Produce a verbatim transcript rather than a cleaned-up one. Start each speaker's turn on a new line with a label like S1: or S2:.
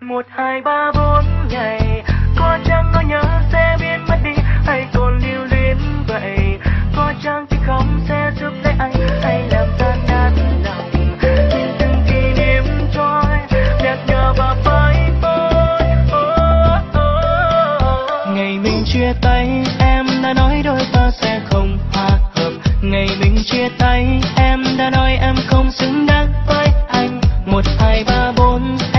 S1: Một hai ba bốn ngày, có chăng nỗi nhớ sẽ biến mất đi, hay còn lưu luyến vậy? Có chăng thì không sẽ giúp lấy anh, hay làm tan nát lòng? Nhìn từng kỷ niệm trôi, nhạt nhòa và phai phôi. Oh, oh, oh. Ngày mình chia tay, em đã nói đôi ta sẽ không hòa hợp. Ngày mình chia tay, em đã nói em không xứng đáng với anh. Một hai ba bốn